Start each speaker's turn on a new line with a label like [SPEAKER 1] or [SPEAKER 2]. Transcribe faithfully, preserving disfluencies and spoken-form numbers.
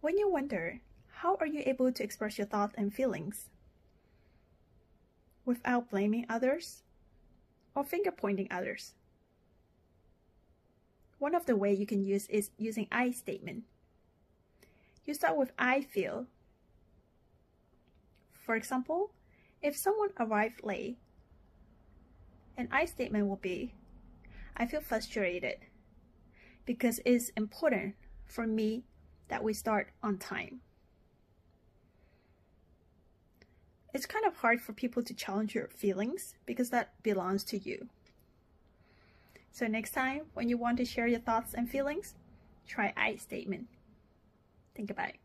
[SPEAKER 1] When you wonder, how are you able to express your thoughts and feelings without blaming others or finger pointing others? One of the ways you can use is using I statement. You start with I feel. For example, if someone arrived late, an I statement will be, I feel frustrated because it's important for me that we start on time. It's kind of hard for people to challenge your feelings because that belongs to you. So next time when you want to share your thoughts and feelings, try I statement. Think about it.